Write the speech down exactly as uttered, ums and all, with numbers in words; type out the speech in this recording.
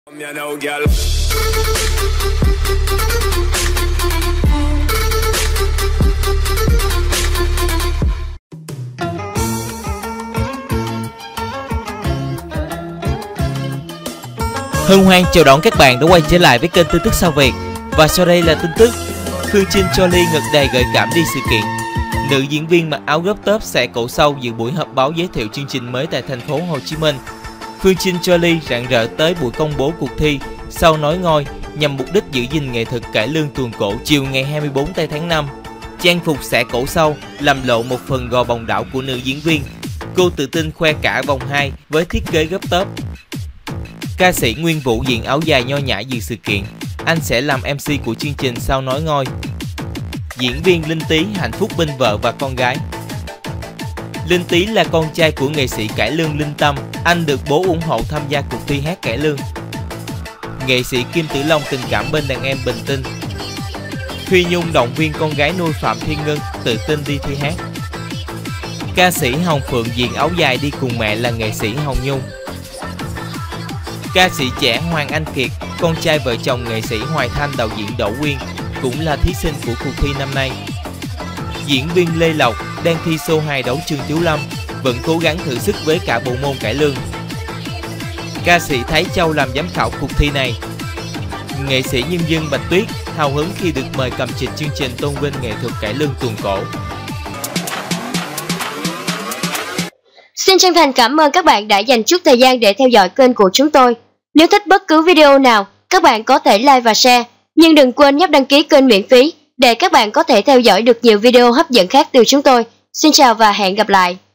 Hân hoan chào đón các bạn đã quay trở lại với kênh tin tức Sao Việt. Và sau đây là tin tức Phương Trinh cho Ly ngực đầy gợi cảm đi sự kiện. Nữ diễn viên mặc áo crop top xẻ cổ sâu dự buổi họp báo giới thiệu chương trình mới tại thành phố Hồ Chí Minh. Phương Trinh cho Ly rạng rỡ tới buổi công bố cuộc thi Sau Nói Ngôi nhằm mục đích giữ gìn nghệ thuật cải lương tuồng cổ chiều ngày hai mươi tư tây tháng năm. Trang phục xẻ cổ sâu làm lộ một phần gò bồng đảo của nữ diễn viên. Cô tự tin khoe cả vòng hai với thiết kế crop top. Ca sĩ Nguyên Vũ diện áo dài nho nhã dự sự kiện. Anh sẽ làm em xê của chương trình Sao Nói Ngôi. Diễn viên Linh Tý hạnh phúc bên vợ và con gái. Linh Tý là con trai của nghệ sĩ cải lương Linh Tâm. Anh được bố ủng hộ tham gia cuộc thi hát cải lương. Nghệ sĩ Kim Tử Long tình cảm bên đàn em Bình Tinh. Phi Nhung động viên con gái nuôi Phạm Thiên Ngân tự tin đi thi hát. Ca sĩ Hồng Phượng diện áo dài đi cùng mẹ là nghệ sĩ Hồng Nhung. Ca sĩ trẻ Hoàng Anh Kiệt, con trai vợ chồng nghệ sĩ Hoài Thanh đạo diễn Đỗ Quyên, cũng là thí sinh của cuộc thi năm nay. Diễn viên Lê Lộc đang thi show hai đấu Trương Tiếu Lâm, vẫn cố gắng thử sức với cả bộ môn cải lương. Ca sĩ Thái Châu làm giám khảo cuộc thi này. Nghệ sĩ nhân dân Bạch Tuyết hào hứng khi được mời cầm trịch chương trình tôn vinh nghệ thuật cải lương tuồng cổ. Xin chân thành cảm ơn các bạn đã dành chút thời gian để theo dõi kênh của chúng tôi. Nếu thích bất cứ video nào, các bạn có thể like và share, nhưng đừng quên nhấp đăng ký kênh miễn phí để các bạn có thể theo dõi được nhiều video hấp dẫn khác từ chúng tôi. Xin chào và hẹn gặp lại!